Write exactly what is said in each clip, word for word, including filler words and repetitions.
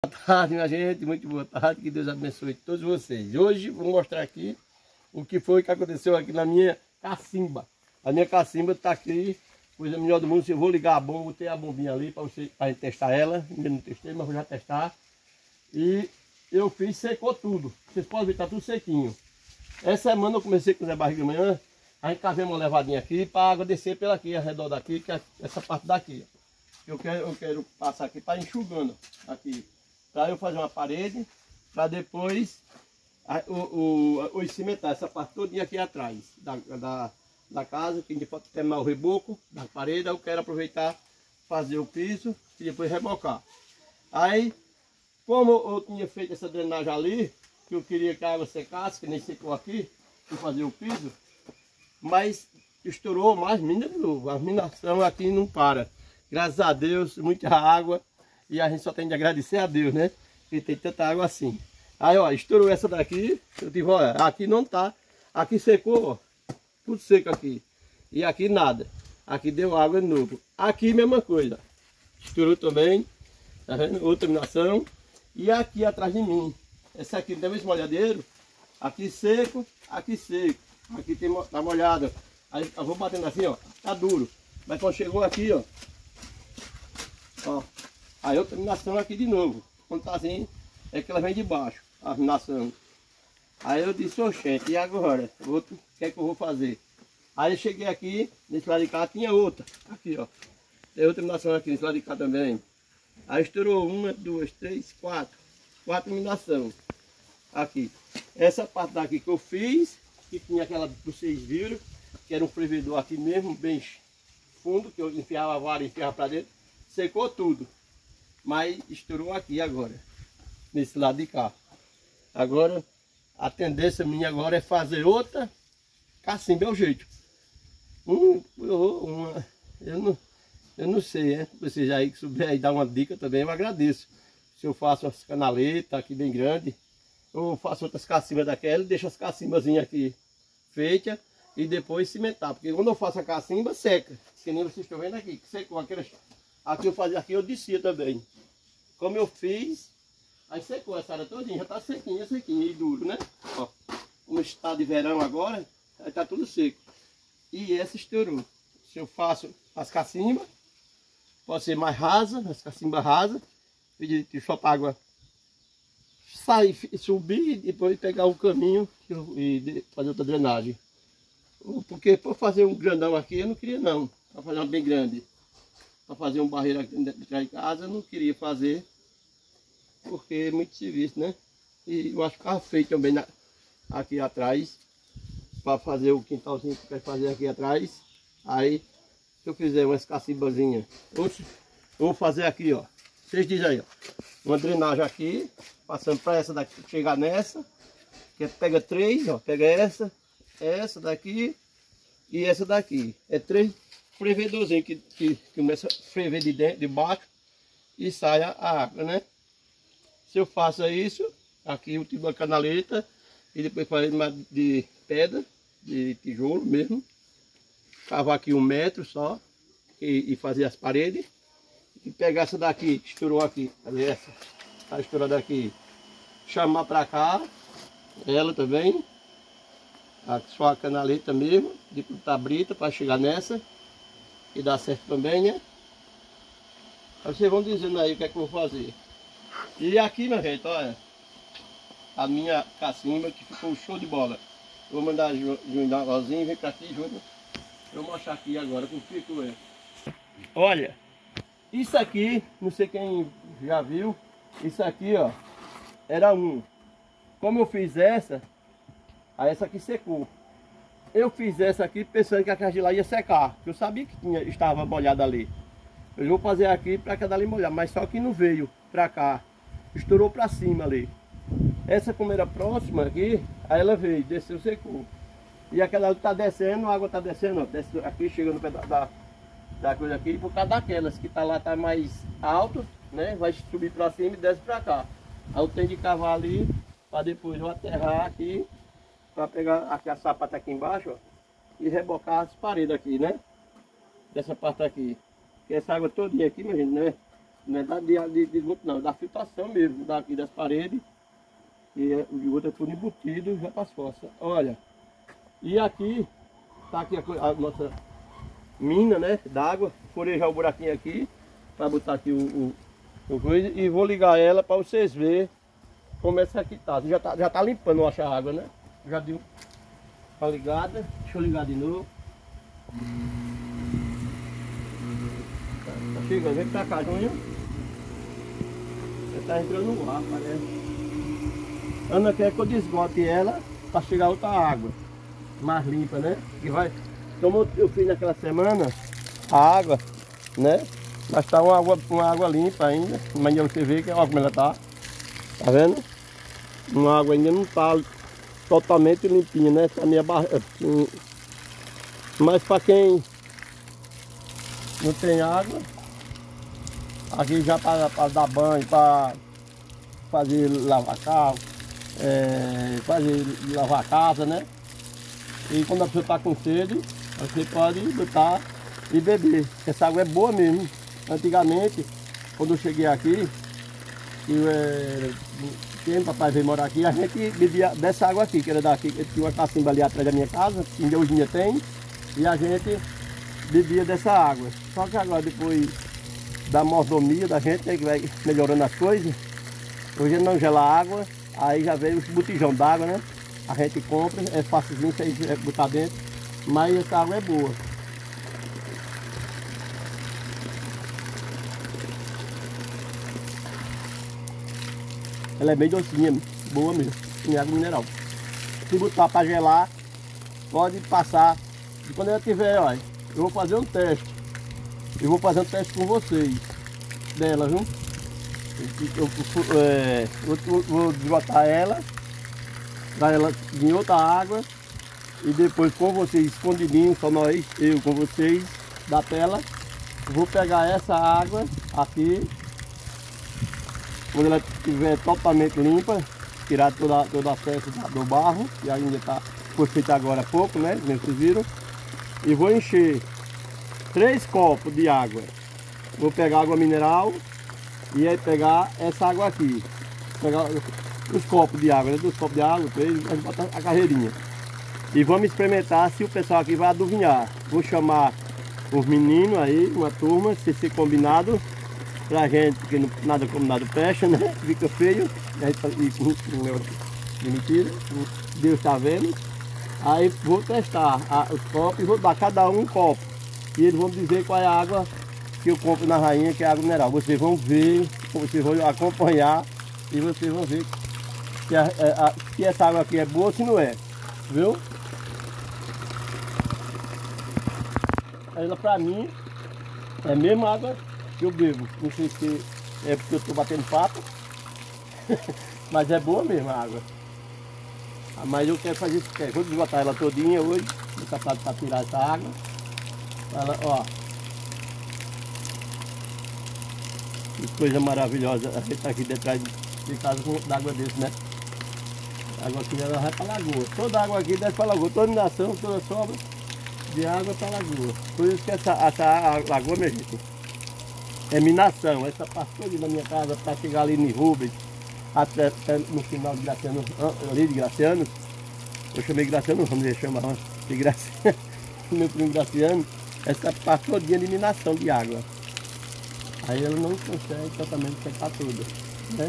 Boa tarde, minha gente, muito boa tarde, que Deus abençoe todos vocês. Hoje vou mostrar aqui o que foi que aconteceu aqui na minha cacimba. A minha cacimba está aqui, coisa melhor do mundo. Eu vou ligar a bomba, botei a bombinha ali para você, para gente testar ela. Ainda não testei, mas vou já testar. E eu fiz, secou tudo. Vocês podem ver, está tudo sequinho. Essa semana eu comecei com o Zé Barriga de manhã, a gente cavei uma levadinha aqui para a água descer pela aqui, ao redor daqui, que é essa parte daqui. Eu quero, eu quero passar aqui para enxugando aqui. Para eu fazer uma parede, para depois a, o, o, o cimentar essa parte toda aqui atrás da, da, da casa, que a gente pode terminar o reboco da parede. Eu quero aproveitar, fazer o piso e depois rebocar. Aí, como eu tinha feito essa drenagem ali, que eu queria que a água secasse, que nem secou aqui, para fazer o piso, mas estourou mais mina de novo. A minação aqui não para. Graças a Deus, muita água. E a gente só tem de agradecer a Deus, né? Que tem tanta água assim. Aí, ó, estourou essa daqui. Eu digo, olha, aqui não tá. Aqui secou, ó. Tudo seco aqui. E aqui nada. Aqui deu água de novo. Aqui mesma coisa. Estourou também. Tá vendo? Outra minação. E aqui atrás de mim. Essa aqui tem esse molhadeiro. Aqui seco, aqui seco. Aqui tem, tá molhado. Aí eu vou batendo assim, ó. Tá duro. Mas quando chegou aqui, ó. Ó. Aí outra minação aqui de novo. Quando tá assim, é que ela vem de baixo, a minação. Aí eu disse, oxente, e agora? Outro, o que é que eu vou fazer? Aí eu cheguei aqui, nesse lado de cá tinha outra. Aqui, ó. Tem outra minação aqui, nesse lado de cá também. Aí estourou uma, duas, três, quatro. Quatro minação. Aqui. Essa parte daqui que eu fiz, que tinha aquela que vocês viram, que era um fervedor aqui mesmo, bem fundo, que eu enfiava a vara e enfiava pra dentro. Secou tudo. Mas estourou aqui agora, nesse lado de cá. Agora, a tendência minha agora é fazer outra cacimba, é o jeito. Um, uma, eu, não, eu não sei, né? Vocês aí que souber aí dar uma dica também, eu agradeço. Se eu faço as canaletas aqui bem grande, ou faço outras cacimbas daquela e deixo as cacimbazinhas aqui feitas e depois cimentar. Porque quando eu faço a cacimba, seca. Que nem vocês estão vendo aqui, que secou aquelas. Aqui eu fazia, aqui eu descia também. Como eu fiz, aí secou essa área todinha, já tá sequinha, sequinha e duro, né? Ó, como está de verão agora, aí tá tudo seco. E essa estourou. Se eu faço as cacimbas, pode ser mais rasa, as cacimbas rasas, pedir só para água sair, subir e depois pegar o caminho e fazer outra drenagem. Porque para fazer um grandão aqui eu não queria não, para fazer uma bem grande. Para fazer um barreiro aqui dentro de casa, eu não queria fazer, porque é muito serviço, né? E eu acho que ficava feio também na, aqui atrás, para fazer o quintalzinho que eu quero fazer aqui atrás. Aí, se eu fizer umas cacimbazinhas, eu vou fazer aqui, ó. Vocês dizem aí, ó. Uma drenagem aqui, passando para essa daqui, chegar nessa, que pega três, ó. Pega essa, essa daqui e essa daqui. É três. Fervedorzinho que, que, que começa a ferver de dentro, de baixo e sai a água, né? Se eu faço isso, aqui eu tiro uma canaleta e depois faço de pedra, de tijolo mesmo, cavar aqui um metro só e, e fazer as paredes e pegar essa daqui, que estourou aqui, cadê essa? Tá estourada aqui, chamar pra cá, ela também, só a canaleta mesmo, de botar brita para chegar nessa. E dá certo também, né? Aí vocês vão dizendo aí o que é que eu vou fazer. E aqui, minha gente, olha. A minha cacimba que ficou show de bola. Vou mandar o Júnior dar uma volzinha, vem pra aqui, Júnior. Eu vou mostrar aqui agora como ficou ele. Olha. Isso aqui, não sei quem já viu. Isso aqui, ó. Era um. Como eu fiz essa, aí essa aqui secou. Eu fiz essa aqui pensando que a caixa de lá ia secar. Eu sabia que tinha, estava molhada ali. Eu vou fazer aqui para cada ali molhar, mas só que não veio para cá. Estourou para cima ali. Essa como era próxima aqui, aí ela veio, desceu, secou. E aquela ali está descendo, a água está descendo, ó, desce aqui, chegando no pedaço da, da coisa aqui, por causa daquelas que tá lá, tá mais alto, né? Vai subir para cima e desce para cá. Aí eu tenho de cavar ali, para depois eu aterrar aqui. Para pegar aqui a sapata aqui embaixo, ó, e rebocar as paredes aqui, né? Dessa parte aqui. Porque essa água todinha aqui, minha gente, né? não é da, de, de, de esgoto não, é da filtração mesmo, daqui das paredes. E é, o outro é tudo embutido já para as fossas. Olha, e aqui, tá aqui a, a nossa mina, né, d'água. Furei já o buraquinho aqui, para botar aqui o, o, o coisa. E vou ligar ela para vocês verem como essa aqui tá. Já tá, já tá limpando, eu acho, a água, né? Já deu uma ligada. Deixa eu ligar de novo. Tá, tá chegando, vem pra cá, Júnior. Você tá entrando no ar, parece. Ana quer que eu desgote ela para chegar outra água mais limpa, né? Que vai, como eu fiz naquela semana, a água, né? Mas tá uma água, uma água limpa ainda. Amanhã você vê que olha como ela tá. Tá vendo? Uma água ainda não tá totalmente limpinha, né? Essa minha barra. Mas para quem não tem água, aqui já para dar banho, para fazer lavar carro, é, fazer lavar a casa, né? E quando a pessoa está com sede, você pode botar e beber. Essa água é boa mesmo. Antigamente, quando eu cheguei aqui, eu, é, quem papai veio morar aqui, a gente bebia dessa água aqui, que era daqui, que tinha uma cacimba ali atrás da minha casa, que hoje em dia tem, e a gente bebia dessa água. Só que agora, depois da mordomia da gente, né, que vai melhorando as coisas, hoje não gela água, aí já veio os botijão d'água, né? A gente compra, é facilzinho você botar dentro, mas essa água é boa. Ela é bem docinha, boa mesmo, em água mineral. Se botar para gelar, pode passar. E quando ela tiver, olha, eu vou fazer um teste. Eu vou fazer um teste com vocês, dela, viu? Eu, eu, eu, é, eu vou desbotar ela, dar ela em outra água e depois com vocês escondidinho, só nós, eu com vocês da tela, vou pegar essa água aqui, quando ela estiver totalmente limpa, tirar toda, toda a festa do barro, que ainda está, foi feito agora há pouco, né? Como vocês viram, e vou encher três copos de água. Vou pegar água mineral e aí pegar essa água aqui, pegar os copos de água, né? Dos copos de água, três, a gente bota a carreirinha. E vamos experimentar se o pessoal aqui vai adivinhar. Vou chamar os meninos aí, uma turma, se ser combinado, pra gente, porque não, nada como nada presta, né? Fica feio, a gente fala, de mentira, Deus tá vendo. Aí vou testar a, os copos e vou dar cada um um copo. E eles vão dizer qual é a água que eu compro na rainha, que é água mineral. Vocês vão ver, vocês vão acompanhar e vocês vão ver se, a, a, se essa água aqui é boa ou se não é, viu? Ela pra mim é a mesma água que eu bebo. Não sei se é porque eu estou batendo papo, mas é boa mesmo a água. Mas eu quero fazer isso, quero. Vou desbotar ela todinha hoje, vou capaz para tirar essa água. Ela, ó, que coisa maravilhosa. A gente tá aqui detrás de casa com água desse, né? A água aqui ela vai para a lagoa. Toda água aqui desce para a lagoa. Toda minação, toda sobra de água para a lagoa. Por isso que essa, essa lagoa, minha gente, é minação. Essa parte toda da minha casa para chegar ali em Rubens, até, até no final de Graciano, ali de Graciano. Eu chamei Graciano, vamos ver, chamar de Graciano. Meu primo Graciano. Essa parte todinha de minação de água. Aí ela não consegue totalmente secar toda, né?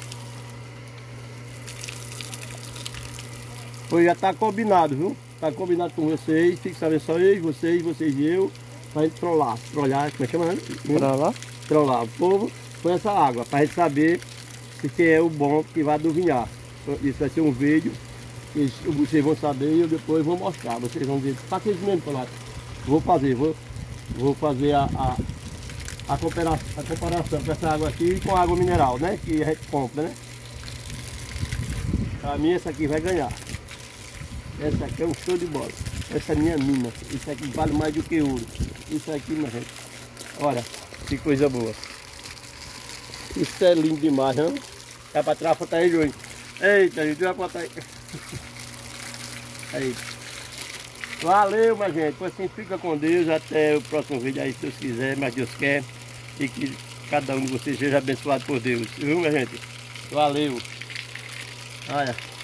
Pois já está combinado, viu? Está combinado com vocês, fica sabendo só eu, vocês, vocês e eu, para a gente trollar, trollar, como é que chama? Né? Trollar? Trollar o povo com essa água, para a gente saber se que é o bom que vai adivinhar. Isso vai ser um vídeo, que vocês vão saber e eu depois vou mostrar, vocês vão ver, para vocês mesmo falar. Vou fazer, vou, vou fazer a, a, a, comparação, a comparação com essa água aqui com a água mineral, né? Que a gente compra, né? Para mim essa aqui vai ganhar. Essa aqui é um show de bola. Essa é minha mina. Isso aqui vale mais do que ouro. Isso aqui, minha gente. Olha, que coisa boa. Isso é lindo demais, não? É para tirar a foto aí, Júnior. Eita, gente, vai botar aí. Aí. Valeu, minha gente. Então assim, fica com Deus. Até o próximo vídeo aí, se Deus quiser, mas Deus quer. E que cada um de vocês seja abençoado por Deus. Viu, minha gente? Valeu. Olha.